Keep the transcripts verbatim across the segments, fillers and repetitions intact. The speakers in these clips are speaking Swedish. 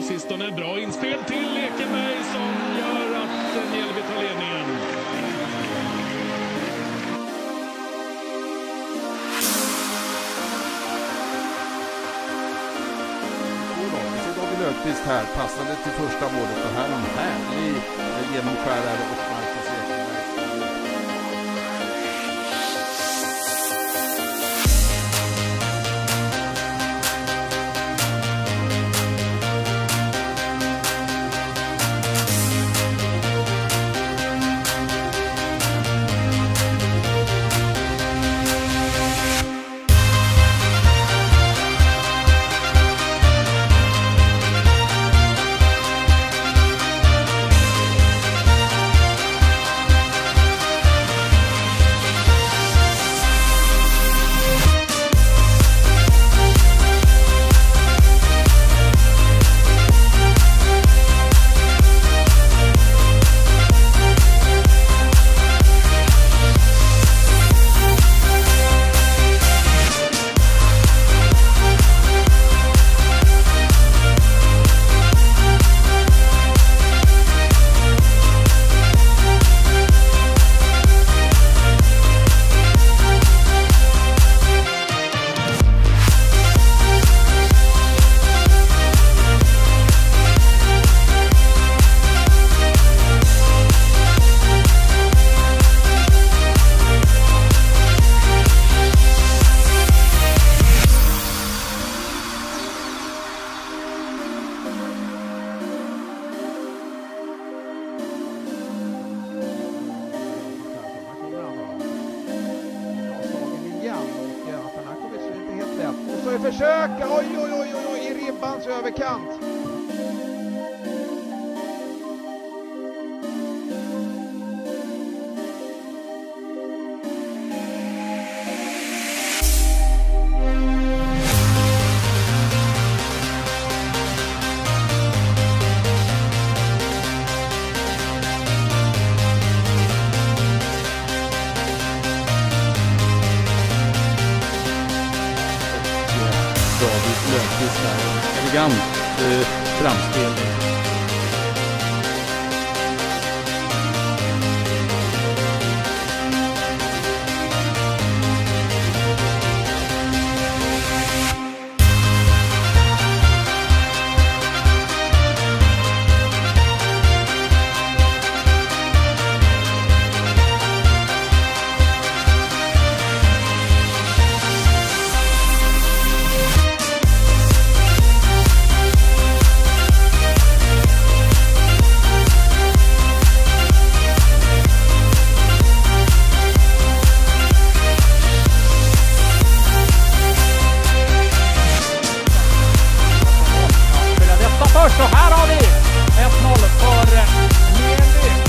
sistone. Bra inspel till Lekenberg som gör att Mjällby tar ledningen. Löfqvist här, passande till första målet, och här en härlig genomskärare och Marcus Ekenberg. Försök, oj oj oj oj i ribbans överkant. Löfqvist här, elegant eh, framspel. Först och här har vi ett noll för Mjällby.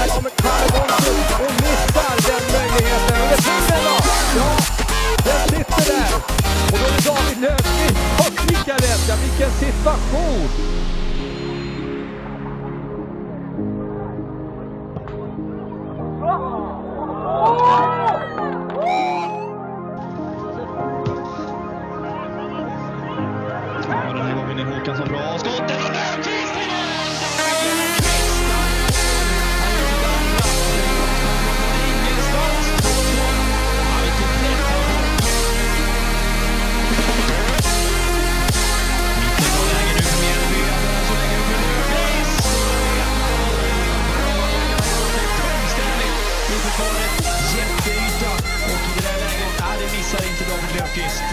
Här kommer Karlsson och missar den möjligheten. Och det finns den då! Ja, den sitter där. Och då är David Löfqvist och lika rätt. Ja, vilken situation! Ja, den här gången är Håkansson bra. Skottet och Löfqvist! Jätteyta och i det här läget, nej, det missar inte David Löfqvist.